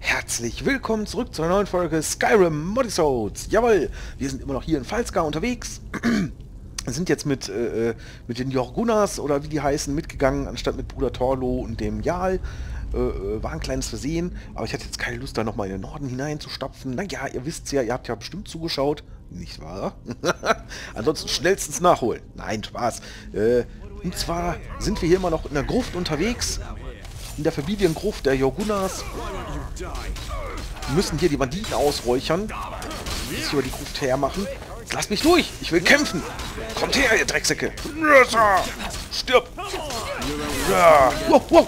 Herzlich willkommen zurück zu einer neuen Folge Skyrim Modisodes. Jawohl, wir sind immer noch hier in Falska unterwegs. Wir sind jetzt mit den Jorgunnas oder wie die heißen mitgegangen, anstatt mit Bruder Torlo und dem Jarl. War ein kleines Versehen, aber ich hatte jetzt keine Lust, da nochmal in den Norden hineinzustapfen. Naja, ihr wisst ja, ihr habt ja bestimmt zugeschaut. Nicht wahr? Ansonsten schnellstens nachholen. Nein, Spaß. Und zwar sind wir hier immer noch in der Gruft unterwegs. In der Familiengruft der Jorgunnas. Wir müssen hier die Banditen ausräuchern. Bis wir die Gruft hermachen. Jetzt lasst mich durch! Ich will kämpfen! Kommt her, ihr Drecksäcke! Stirb! Ja. Wow, wow.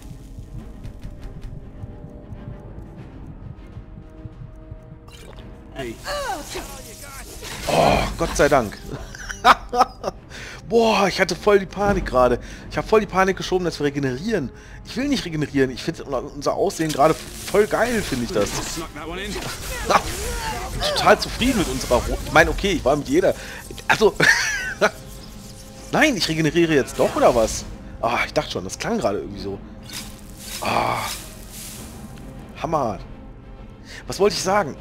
Oh, Gott sei Dank. Boah, ich hatte voll die Panik gerade. Ich habe voll die Panik geschoben, dass wir regenerieren. Ich will nicht regenerieren. Ich finde unser Aussehen gerade voll geil, finde ich das. Ich bin total zufrieden mit unserer... Ich meine, okay, ich war mit jeder... Also... Nein, ich regeneriere jetzt doch, oder was? Ah, ich dachte schon, das klang gerade irgendwie so. Ah. Hammer. Was wollte ich sagen?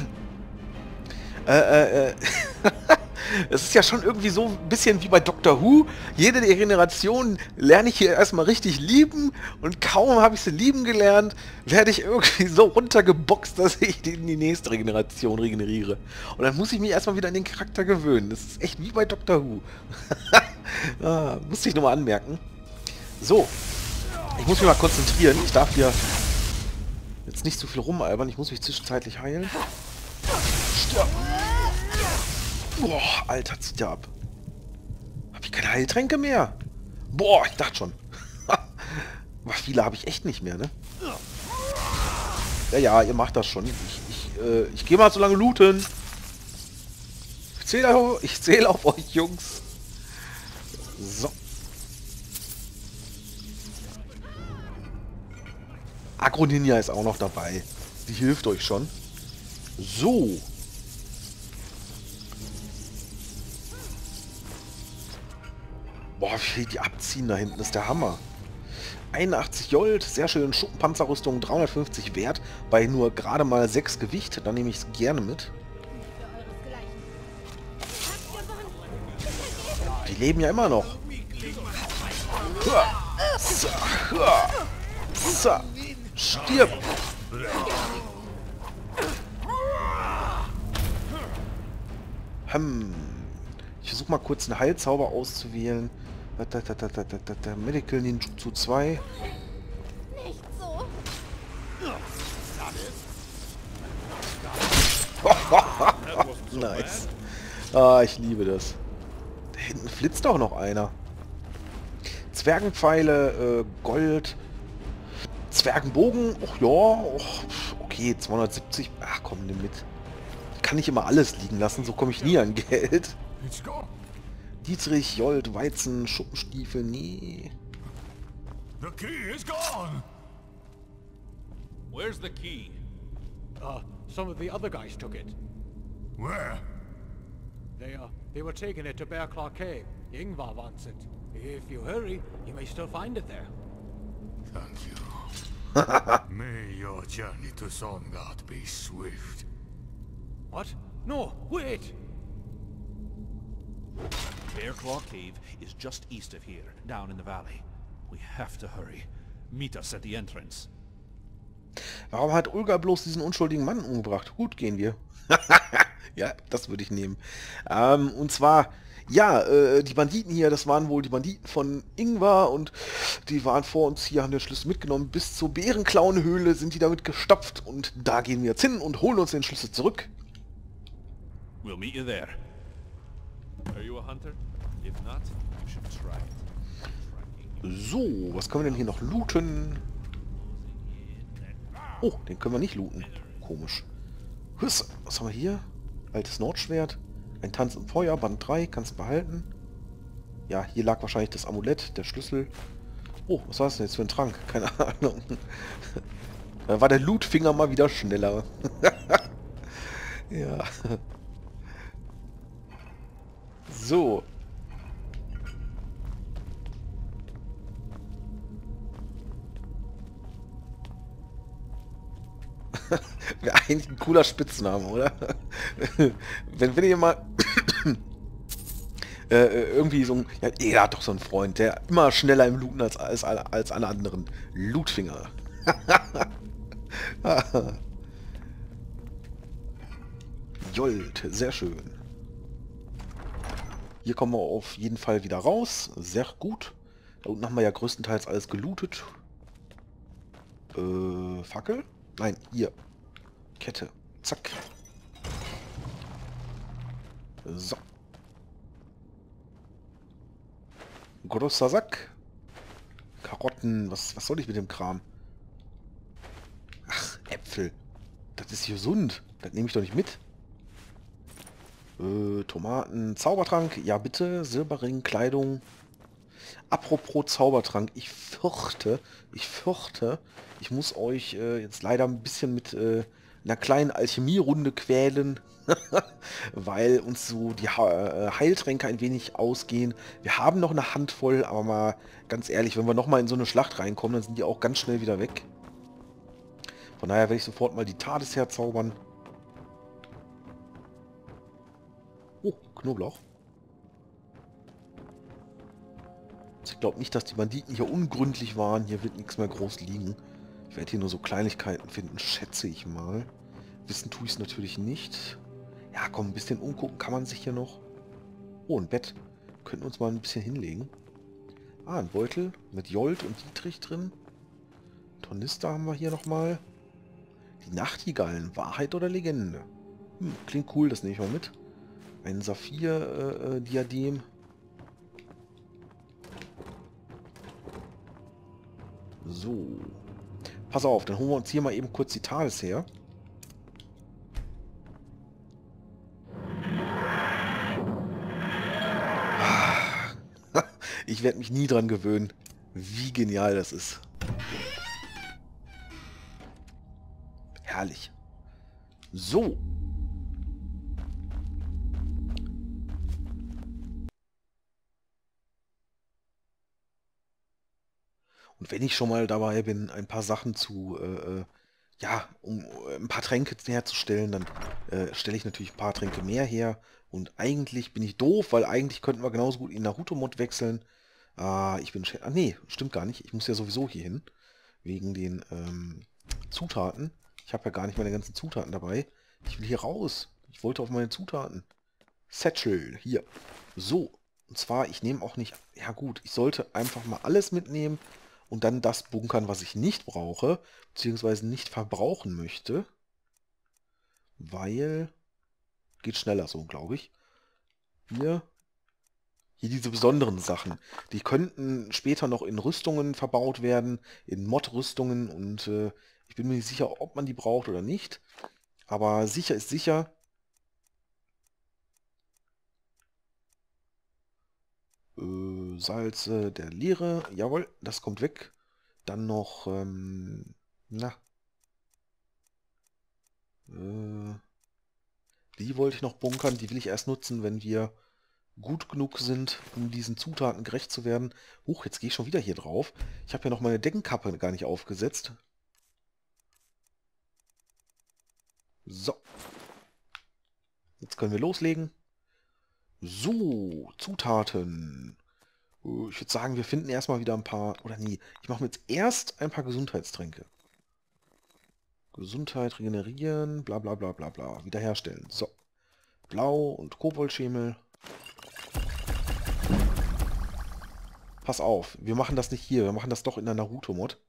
Es ist ja schon irgendwie so ein bisschen wie bei Doctor Who. Jede Regeneration lerne ich hier erstmal richtig lieben und kaum habe ich sie lieben gelernt, werde ich irgendwie so runtergeboxt, dass ich in die nächste Regeneration regeneriere. Und dann muss ich mich erstmal wieder an den Charakter gewöhnen. Das ist echt wie bei Doctor Who. Musste ich nochmal anmerken. So, ich muss mich mal konzentrieren. Ich darf hier jetzt nicht zu viel rumalbern. Ich muss mich zwischenzeitlich heilen. Stirb! Boah, Alter, zieht der ab. Hab ich keine Heiltränke mehr? Boah, ich dachte schon. Aber viele habe ich echt nicht mehr, ne? Ja, ja, ihr macht das schon. Ich gehe mal so lange looten. Ich zähle auf euch, Jungs. So. Agro-Ninja ist auch noch dabei. Die hilft euch schon. So. Boah, wie viel die abziehen da hinten, ist der Hammer. 81 Jolt, sehr schön. Schuppenpanzerrüstung, 350 Wert, bei nur gerade mal 6 Gewicht. Dann nehme ich es gerne mit. Die leben ja immer noch. Stirb! Ich versuche mal kurz einen Heilzauber auszuwählen. Medical Ninjutsu 2. Nicht so. Nice. Ah, ich liebe das. Da hinten flitzt auch noch einer. Zwergenpfeile, Gold. Zwergenbogen. Och ja. Och, okay, 270. Ach komm, nimm mit. Ich kann nicht immer alles liegen lassen, so komme ich nie an Geld. Dietrich, Jolt, Weizen, Schuppenstiefel, nee. The key is gone. Where's the key? Some of the other guys took it. Where? They were taking it to Bearclaw Cave. Ingvar wants it. If you hurry, you may still find it there. Thank you. May your journey to Songard be swift. What? No, wait! Bearclaw Cave is just east of here, down in the valley. We have to hurry. Meet us at the entrance. Warum hat Ulga bloß diesen unschuldigen Mann umgebracht? Gut, gehen wir. Ja, das würde ich nehmen. Und zwar, ja, die Banditen hier, das waren wohl die Banditen von Ingvar und die waren vor uns hier, haben den Schlüssel mitgenommen. Bis zur Bärenklauenhöhle sind die damit gestopft und da gehen wir jetzt hin und holen uns den Schlüssel zurück. We'll meet you there. Are you a hunter? If not, you should try it. So, was können wir denn hier noch looten? Oh, den können wir nicht looten. Komisch. Was haben wir hier? Altes Nordschwert. Ein Tanz im Feuer, Band 3, kannst du behalten. Ja, hier lag wahrscheinlich das Amulett, der Schlüssel. Oh, was war das denn jetzt für ein Trank? Keine Ahnung. Da war der Lootfinger mal wieder schneller. Ja. So. Wäre eigentlich ein cooler Spitzname, oder? wenn ihr mal irgendwie so ein... Ja, jeder hat doch so einen Freund, der immer schneller im Looten als alle anderen. Lootfinger. Jolt, sehr schön. Hier kommen wir auf jeden Fall wieder raus. Sehr gut. Da unten haben wir ja größtenteils alles gelootet. Fackel? Nein, hier. Kette. Zack. So. Großer Sack. Karotten. Was soll ich mit dem Kram? Ach, Äpfel. Das ist gesund. Das nehme ich doch nicht mit. Tomaten. Zaubertrank. Ja, bitte. Silberring. Kleidung. Apropos Zaubertrank. Ich fürchte, ich muss euch jetzt leider ein bisschen mit einer kleinen Alchemierunde quälen. Weil uns so die Heiltränke ein wenig ausgehen. Wir haben noch eine Handvoll, aber mal ganz ehrlich, wenn wir nochmal in so eine Schlacht reinkommen, dann sind die auch ganz schnell wieder weg. Von daher werde ich sofort mal die TARDIS herzaubern. Oh, Knoblauch. Ich glaube nicht, dass die Banditen hier ungründlich waren. Hier wird nichts mehr groß liegen. Ich werde hier nur so Kleinigkeiten finden, schätze ich mal. Wissen tue ich es natürlich nicht. Ja, komm, ein bisschen umgucken kann man sich hier noch. Oh, ein Bett. Könnten wir uns mal ein bisschen hinlegen. Ah, ein Beutel mit Jolt und Dietrich drin. Tornister haben wir hier nochmal. Die Nachtigallen. Wahrheit oder Legende? Klingt cool, das nehme ich mal mit. Ein Saphir-Diadem. So. Pass auf, dann holen wir uns hier mal eben kurz die TARDIS her. Ich werde mich nie dran gewöhnen, wie genial das ist. Herrlich. So. Und wenn ich schon mal dabei bin, ein paar Sachen zu, ja, um ein paar Tränke herzustellen, dann stelle ich natürlich ein paar Tränke mehr her. Und eigentlich bin ich doof, weil eigentlich könnten wir genauso gut in Naruto-Mod wechseln. Nee, stimmt gar nicht. Ich muss ja sowieso hier hin. Wegen den Zutaten. Ich habe ja gar nicht meine ganzen Zutaten dabei. Ich will hier raus. Ich wollte auf meine Zutaten. Satchel, hier. So. Und zwar, ich nehme auch nicht... Ja gut, ich sollte einfach mal alles mitnehmen und dann das bunkern, was ich nicht brauche, beziehungsweise nicht verbrauchen möchte. Weil... Geht schneller so, glaube ich. Hier diese besonderen Sachen. Die könnten später noch in Rüstungen verbaut werden, in Mod-Rüstungen und ich bin mir nicht sicher, ob man die braucht oder nicht. Aber sicher ist sicher. Salze der Leere. Jawohl, das kommt weg. Dann noch, die wollte ich noch bunkern. Die will ich erst nutzen, wenn wir gut genug sind, um diesen Zutaten gerecht zu werden. Huch, jetzt gehe ich schon wieder hier drauf. Ich habe ja noch meine Deckenkappe gar nicht aufgesetzt. So. Jetzt können wir loslegen. So, Zutaten. Ich würde sagen, wir finden erstmal wieder ein paar... Oder nee, ich mache mir jetzt erst ein paar Gesundheitstränke. Gesundheit regenerieren, bla bla bla bla bla. Wiederherstellen. So. Blau und Koboldschemel. Pass auf, wir machen das nicht hier, wir machen das doch in der Naruto-Mod.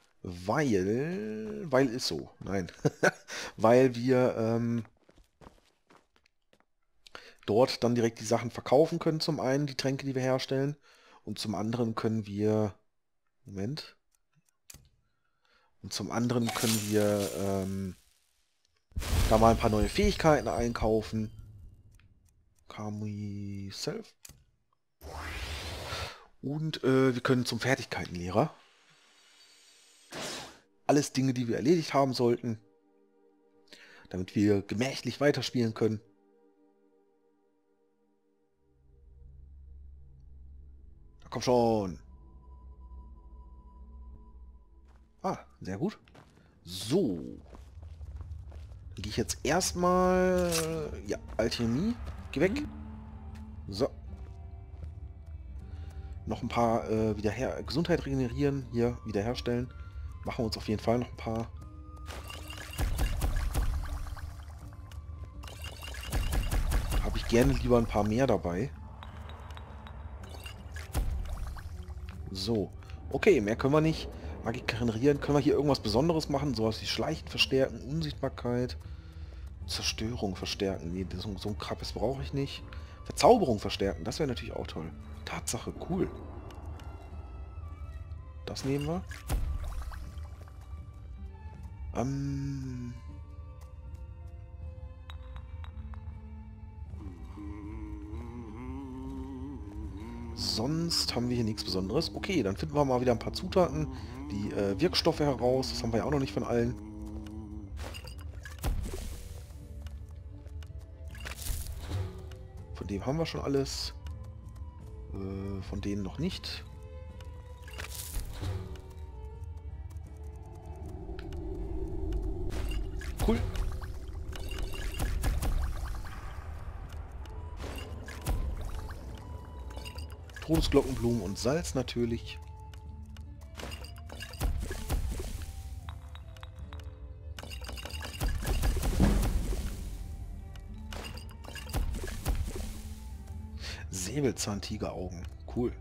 Weil ist so, nein. Weil wir dort dann direkt die Sachen verkaufen können, zum einen die Tränke, die wir herstellen, und zum anderen können wir, Moment, und zum anderen können wir da mal ein paar neue Fähigkeiten einkaufen. Kamui Self. Und wir können zum Fertigkeitenlehrer. Alles Dinge, die wir erledigt haben sollten, damit wir gemächlich weiterspielen können. Na komm schon. Ah, sehr gut. So. gehe ich jetzt erstmal... Ja, Alchemie. Geh weg. So. Noch ein paar Gesundheit regenerieren. Hier, wiederherstellen. Machen wir uns auf jeden Fall noch ein paar. Habe ich gerne lieber ein paar mehr dabei. So. Okay, mehr können wir nicht. Magik regenerieren. Können wir hier irgendwas Besonderes machen? Sowas wie Schleichen verstärken, Unsichtbarkeit, Zerstörung verstärken. Nee, so ein Krabbes brauche ich nicht. Verzauberung verstärken, das wäre natürlich auch toll. Tatsache, cool. Das nehmen wir. Sonst haben wir hier nichts Besonderes. Okay, dann finden wir mal wieder ein paar Zutaten. Die Wirkstoffe heraus. Das haben wir ja auch noch nicht von allen. Von dem haben wir schon alles. Von denen noch nicht. Cool. Todesglockenblumen und Salz natürlich. Säbelzahntigeraugen. Cool.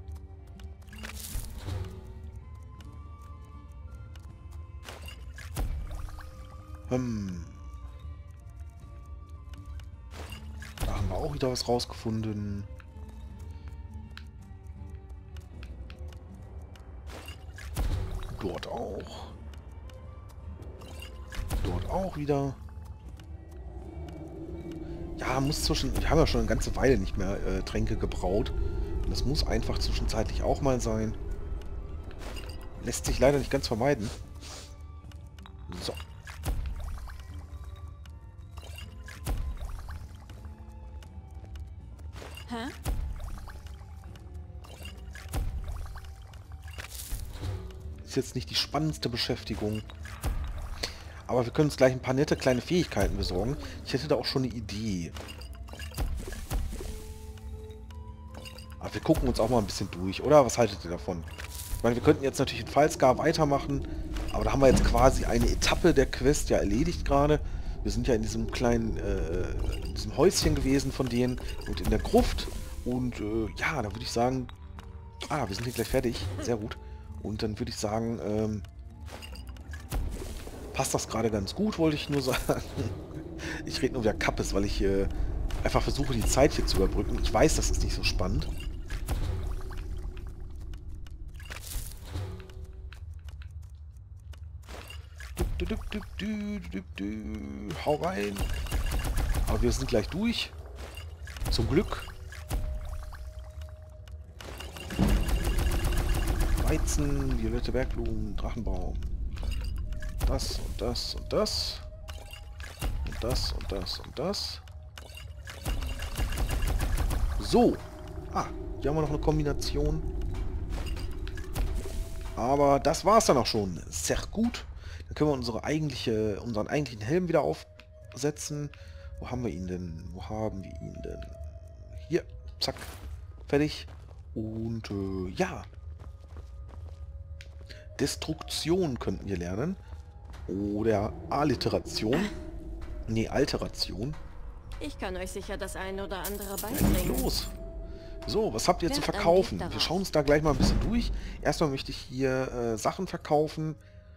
Da haben wir auch wieder was rausgefunden. Dort auch. Dort auch wieder. Ja, muss zwischen... Wir haben ja schon eine ganze Weile nicht mehr Tränke gebraut. Und das muss einfach zwischenzeitlich auch mal sein. Lässt sich leider nicht ganz vermeiden. So. Hä? Ist jetzt nicht die spannendste Beschäftigung. Aber wir können uns gleich ein paar nette kleine Fähigkeiten besorgen. Ich hätte da auch schon eine Idee. Aber wir gucken uns auch mal ein bisschen durch, oder? Was haltet ihr davon? Ich meine, wir könnten jetzt natürlich in Falskar weitermachen, aber da haben wir jetzt quasi eine Etappe der Quest ja erledigt gerade. Wir sind ja in diesem kleinen, in diesem Häuschen gewesen von denen und in der Gruft. Und ja, da würde ich sagen, wir sind hier gleich fertig. Sehr gut. Und dann würde ich sagen, passt das gerade ganz gut, wollte ich nur sagen. Ich rede nur wieder Kappes, weil ich einfach versuche, die Zeit hier zu überbrücken. Ich weiß, das ist nicht so spannend. Hau rein. Aber wir sind gleich durch. Zum Glück. Weizen, violette Bergblumen, Drachenbaum. Das und das und das. Und das und das und das. So. Hier haben wir noch eine Kombination. Aber das war's dann auch schon. Sehr gut. Dann können wir unseren eigentlichen Helm wieder aufsetzen. Wo haben wir ihn denn? Wo haben wir ihn denn? Hier. Zack. Fertig. Und ja. Destruktion könnten wir lernen. Oder Alliteration. Nee, Alteration. Ich kann euch sicher das eine oder andere Ja, beibringen. los. So, was habt ihr zu Werft einen verkaufen? Blick Wir darauf. schauen uns da gleich mal ein bisschen durch. Erstmal möchte ich hier Sachen verkaufen.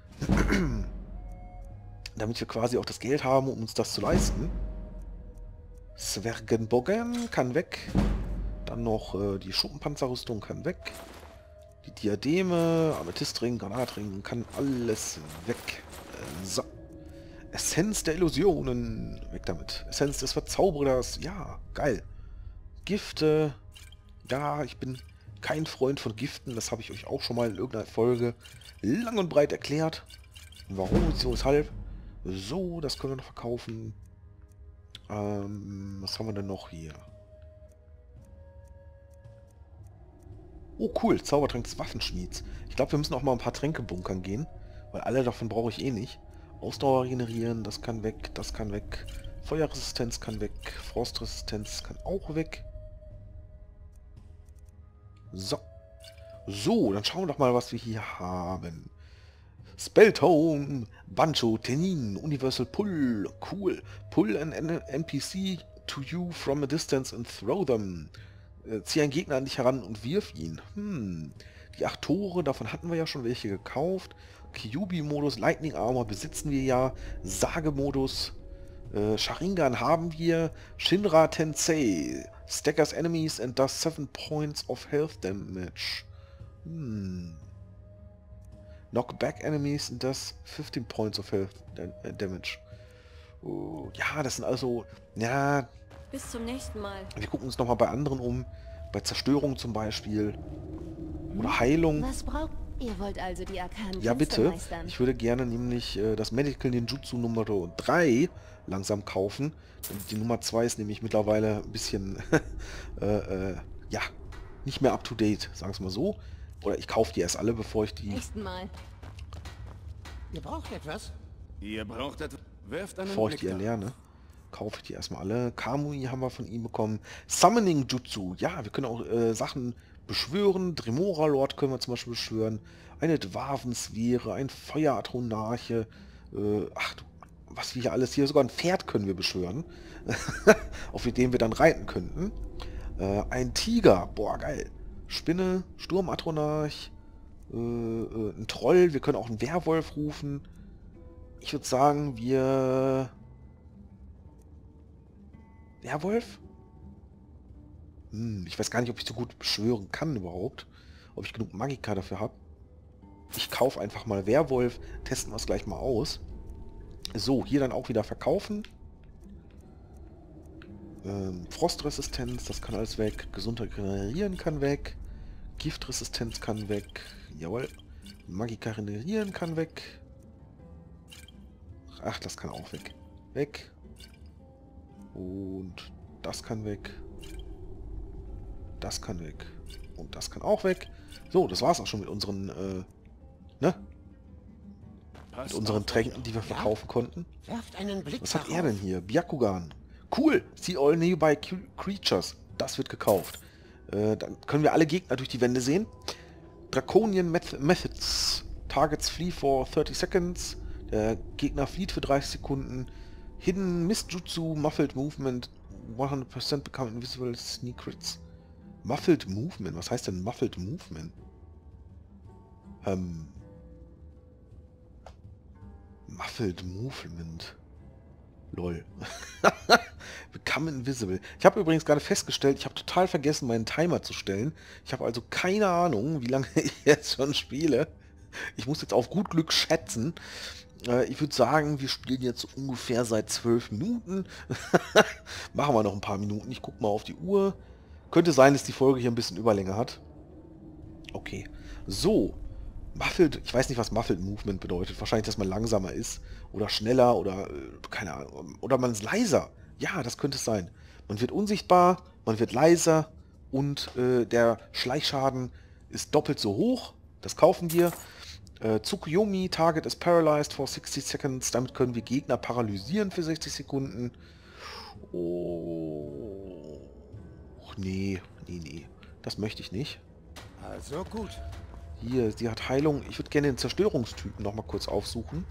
Damit wir quasi auch das Geld haben, um uns das zu leisten. Zwergenbogen kann weg. Dann noch die Schuppenpanzerrüstung kann weg. Die Diademe, Amethystring, Granatring, kann alles weg. So. Essenz der Illusionen. Weg damit. Essenz des Verzauberers. Ja, geil. Gifte. Ja, ich bin kein Freund von Giften. Das habe ich euch auch schon mal in irgendeiner Folge lang und breit erklärt. Warum, wieso, weshalb. So, das können wir noch verkaufen. Was haben wir denn noch hier? Oh cool, Zaubertrank des Waffenschmieds. Ich glaube, wir müssen auch mal ein paar Tränke bunkern gehen, weil alle davon brauche ich eh nicht. Ausdauer regenerieren, das kann weg, das kann weg. Feuerresistenz kann weg, Frostresistenz kann auch weg. So. So, dann schauen wir doch mal, was wir hier haben. Spelltone, Bancho, Tenin, Universal Pull, cool. Pull an NPC to you from a distance and throw them. Zieh einen Gegner an dich heran und wirf ihn. Die 8 Tore, davon hatten wir ja schon welche gekauft. Kyubi-Modus, Lightning Armor besitzen wir ja. Sage-Modus, Sharingan haben wir. Shinra Tensei, staggers enemies and does 7 points of health damage. Knock back enemies and does 15 points of health damage. Ja, das sind also... Ja, Bis zum nächsten Mal. wir gucken uns nochmal bei anderen um. Bei Zerstörung zum Beispiel. Oder Heilung. Was braucht... Ihr wollt also die arkanen Ja, Künste bitte. meistern? Ich würde gerne nämlich das Medical Ninjutsu Nummer 3 langsam kaufen. Die Nummer 2 ist nämlich mittlerweile ein bisschen, ja, nicht mehr up to date, sagen wir es mal so. Oder ich kaufe die erst alle, bevor ich die... Nächsten Mal. Ihr braucht etwas? Ihr braucht etwas. Werft einen Bevor ich die Blick darauf. erlerne, kaufe ich die erstmal alle. Kamui haben wir von ihm bekommen. Summoning Jutsu. Ja, wir können auch Sachen beschwören. Dremora Lord können wir zum Beispiel beschwören. Eine Dwarvensphäre, ein Feueratronarche. Ach, was wir hier alles hier... Sogar ein Pferd können wir beschwören. auf dem wir dann reiten könnten. Ein Tiger. Boah, geil. Spinne, Sturmatronarch. Ein Troll. Wir können auch einen Werwolf rufen. Ich würde sagen, wir... Werwolf? Ich weiß gar nicht, ob ich so gut beschwören kann überhaupt. Ob ich genug Magika dafür habe. Ich kaufe einfach mal Werwolf. Testen wir es gleich mal aus. So, hier dann auch wieder verkaufen. Frostresistenz, das kann alles weg. Gesundheit regenerieren kann weg. Giftresistenz kann weg. Jawohl. Magika regenerieren kann weg. Ach, das kann auch weg. Weg. Und das kann weg. Das kann weg. Und das kann auch weg. So, das war's auch schon mit unseren, ne? Mit unseren Tränken, die wir verkaufen konnten. Werft einen Blick Was hat er denn hier? Byakugan. Cool. See all nearby creatures. Das wird gekauft. Dann können wir alle Gegner durch die Wände sehen. Draconian Methods. Targets flee for 30 seconds. Der Gegner flieht für 30 Sekunden. Hidden Mist Jutsu, Muffled Movement, 100% become invisible, sneak crits. Muffled Movement? Was heißt denn Muffled Movement? Muffled Movement. Lol. Become invisible. Ich habe übrigens gerade festgestellt, ich habe total vergessen, meinen Timer zu stellen. Ich habe also keine Ahnung, wie lange ich jetzt schon spiele. Ich muss jetzt auf gut Glück schätzen. Ich würde sagen, wir spielen jetzt ungefähr seit 12 Minuten. Machen wir noch ein paar Minuten. Ich gucke mal auf die Uhr. Könnte sein, dass die Folge hier ein bisschen Überlänge hat. Okay. So. Muffled, ich weiß nicht, was Muffled Movement bedeutet. Wahrscheinlich, dass man langsamer ist. Oder schneller oder, keine Ahnung. Oder man ist leiser. Ja, das könnte es sein. Man wird unsichtbar, man wird leiser und der Schleichschaden ist doppelt so hoch. Das kaufen wir. Tsukuyomi, Target is paralyzed for 60 seconds. Damit können wir Gegner paralysieren für 60 Sekunden. Oh. Nee. Das möchte ich nicht. Also gut. Hier, sie hat Heilung. Ich würde gerne den Zerstörungstypen noch mal kurz aufsuchen.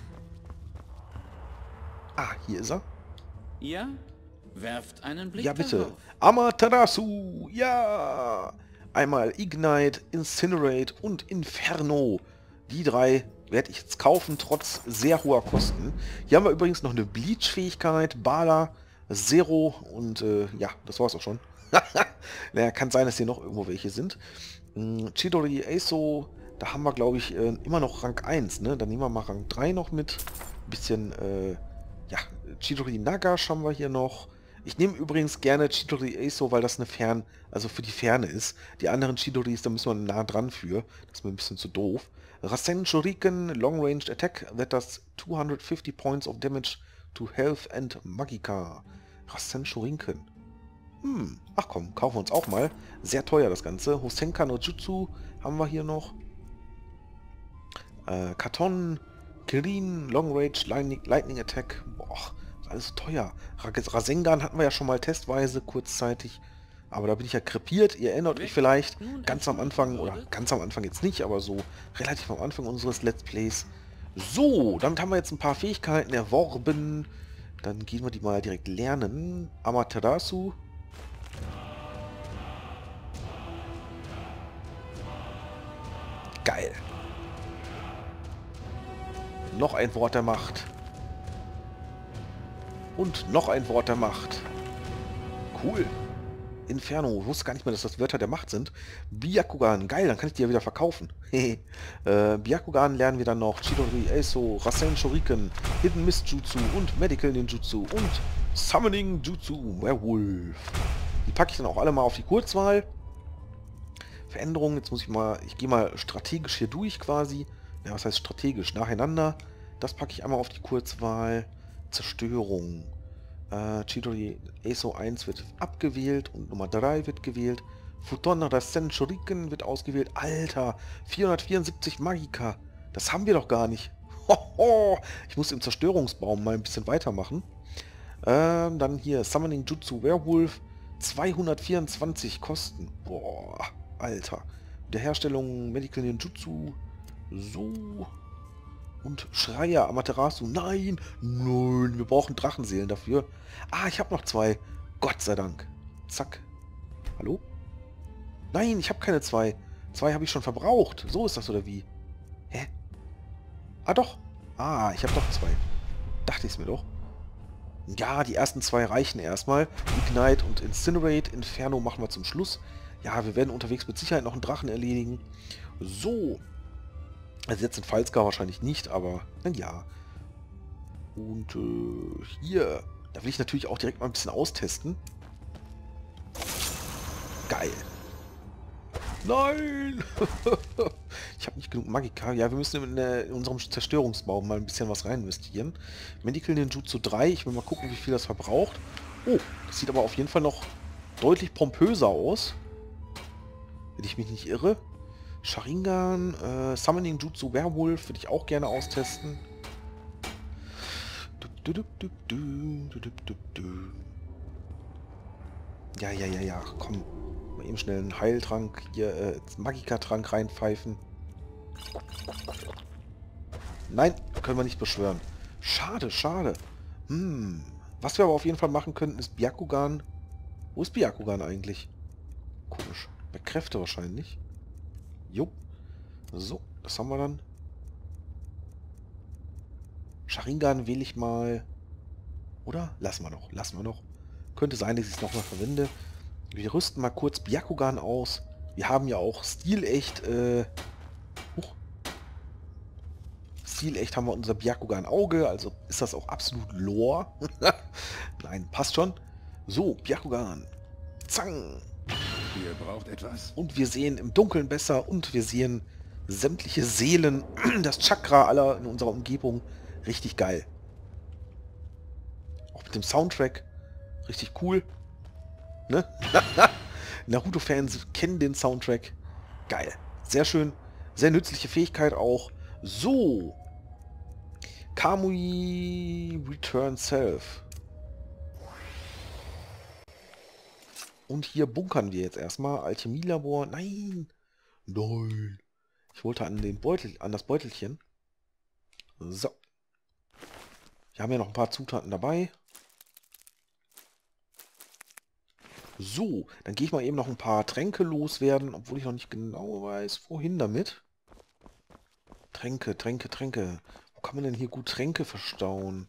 Ah, hier ist er. Ja? Werft einen Blick Ja, bitte. darauf. Amaterasu. Ja. Einmal Ignite, Incinerate und Inferno. Die 3 werde ich jetzt kaufen, trotz sehr hoher Kosten. Hier haben wir übrigens noch eine Bleach-Fähigkeit, Bala, Zero und ja, das war's auch schon. Naja, kann sein, dass hier noch irgendwo welche sind. Chidori Aso, da haben wir, glaube ich, immer noch Rang 1, ne? Dann nehmen wir mal Rang 3 noch mit. Ein bisschen, ja, Chidori Nagash haben wir hier noch. Ich nehme übrigens gerne Chidori Aso, weil das eine also für die Ferne ist. Die anderen Chidoris, da müssen wir nah dran für. Das ist mir ein bisschen zu doof. Rasen Shuriken, Long Range Attack, that does 250 points of damage to Health and Magika. Rasen Shuriken. Ach komm, kaufen wir uns auch mal. Sehr teuer das Ganze. Hosenka no Jutsu haben wir hier noch. Katon, Kirin, Long Range, Lightning Attack. Boah, ist alles so teuer. Rasengan hatten wir ja schon mal testweise, kurzzeitig. Aber da bin ich ja krepiert. Ihr erinnert euch vielleicht ganz am Anfang, oder ganz am Anfang jetzt nicht, aber so relativ am Anfang unseres Let's Plays. So, damit haben wir jetzt ein paar Fähigkeiten erworben. Dann gehen wir die mal direkt lernen. Amaterasu. Geil. Noch ein Wort der Macht. Und noch ein Wort der Macht. Cool. Inferno. Ich wusste gar nicht mehr, dass das Wörter der Macht sind. Byakugan. Geil, dann kann ich die ja wieder verkaufen. Byakugan lernen wir dann noch. Chidori, Eiso, Rasen Shuriken, Hidden Mist Jutsu und Medical Ninjutsu und Summoning Jutsu Werewolf. Die packe ich dann auch alle mal auf die Kurzwahl. Veränderungen, jetzt muss ich gehe mal strategisch hier durch quasi. Ja, was heißt strategisch? Nacheinander. Das packe ich einmal auf die Kurzwahl. Zerstörung. Chidori Eiso 1 wird abgewählt und Nummer 3 wird gewählt. Futon Rasen Shuriken wird ausgewählt. Alter, 474 Magika. Das haben wir doch gar nicht. Hoho, ich muss im Zerstörungsbaum mal ein bisschen weitermachen. Dann hier Summoning Jutsu Werewolf. 224 Kosten. Boah, Alter. Wiederherstellung Medical Ninjutsu. So. Und Schreier Amaterasu. Nein, nein, wir brauchen Drachenseelen dafür. Ah, ich habe noch 2. Gott sei Dank. Zack. Hallo? Nein, ich habe keine 2. 2 habe ich schon verbraucht. So ist das oder wie? Hä? Ah, doch. Ah, ich habe doch 2. Dachte ich es mir doch. Ja, die ersten 2 reichen erstmal. Ignite und Incinerate. Inferno machen wir zum Schluss. Ja, wir werden unterwegs mit Sicherheit noch einen Drachen erledigen. So. Also jetzt in Falska wahrscheinlich nicht, aber na ja. Und hier, da will ich natürlich auch direkt mal ein bisschen austesten. Geil. Nein! Ich habe nicht genug Magika. Ja, wir müssen in unserem Zerstörungsbaum mal ein bisschen was rein investieren. Medical Ninjutsu 3. Ich will mal gucken, wie viel das verbraucht. Oh, das sieht aber auf jeden Fall noch deutlich pompöser aus. Wenn ich mich nicht irre. Sharingan, Summoning Jutsu Werewolf würde ich auch gerne austesten. Ja, komm. Mal eben schnell einen Heiltrank, hier, Magika-Trank reinpfeifen. Nein, können wir nicht beschwören. Schade, schade. Was wir aber auf jeden Fall machen könnten, ist Byakugan. Wo ist Byakugan eigentlich? Komisch. Bei Kräfte wahrscheinlich. Jo. So, das haben wir dann. Sharingan wähle ich mal. Oder? Lassen wir noch. Könnte sein, dass ich es nochmal verwende. Wir rüsten mal kurz Byakugan aus. Wir haben ja auch stilecht, stilecht haben wir unser Byakugan-Auge, also ist das auch absolut Lore. Nein, passt schon. So, Byakugan. Zang. Ihr braucht etwas. Und wir sehen im Dunkeln besser und wir sehen sämtliche Seelen, das Chakra aller in unserer Umgebung. Richtig geil. Auch mit dem Soundtrack. Richtig cool. Ne? Naruto-Fans kennen den Soundtrack. Geil. Sehr schön. Sehr nützliche Fähigkeit auch. So. Kamui Return Self. Und hier bunkern wir jetzt erstmal. Alchemielabor. Nein. Nein. Ich wollte an den Beutel, an das Beutelchen. So. Wir haben ja noch ein paar Zutaten dabei. So, dann gehe ich mal eben noch ein paar Tränke loswerden, obwohl ich noch nicht genau weiß, wohin damit. Tränke. Wo kann man denn hier gut Tränke verstauen?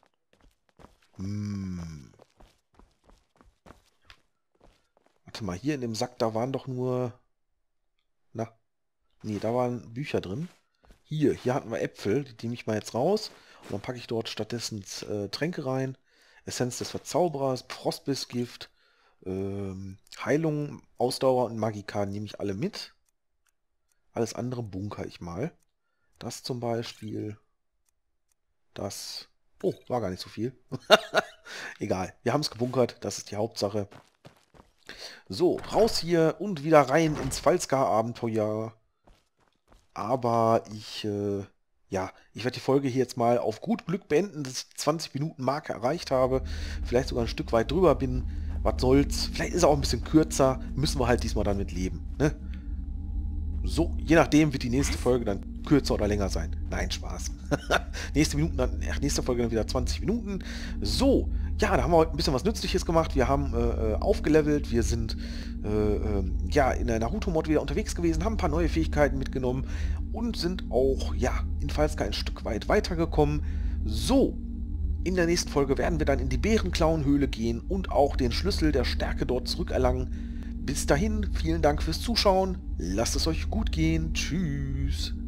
Warte mal, hier in dem Sack, da waren doch nur... Na, nee, da waren Bücher drin. Hier hatten wir Äpfel, die nehme ich mal jetzt raus. Und dann packe ich dort stattdessen Tränke rein. Essenz des Verzauberers, Frostbissgift, Heilung, Ausdauer und Magika nehme ich alle mit. Alles andere bunker ich mal. Das zum Beispiel. Das... Oh, war gar nicht so viel. Egal, wir haben es gebunkert, das ist die Hauptsache. So, raus hier und wieder rein ins Falska-Abenteuer. Aber ich ja, ich werde die Folge hier jetzt mal auf gut Glück beenden, dass ich die 20-Minuten-Marke erreicht habe. Vielleicht sogar ein Stück weit drüber bin. Was soll's. Vielleicht ist er auch ein bisschen kürzer. Müssen wir halt diesmal dann mit leben. Ne? So, je nachdem wird die nächste Folge dann kürzer oder länger sein. Nein, Spaß. Nächste Folge dann wieder 20 Minuten. So, ja, da haben wir heute ein bisschen was Nützliches gemacht. Wir haben aufgelevelt. Wir sind ja in der Naruto-Mod wieder unterwegs gewesen, haben ein paar neue Fähigkeiten mitgenommen und sind auch, ja, in Fall Sky ein Stück weit weitergekommen. So, in der nächsten Folge werden wir dann in die Bärenklauenhöhle gehen und auch den Schlüssel der Stärke dort zurückerlangen. Bis dahin, vielen Dank fürs Zuschauen. Lasst es euch gut gehen. Tschüss.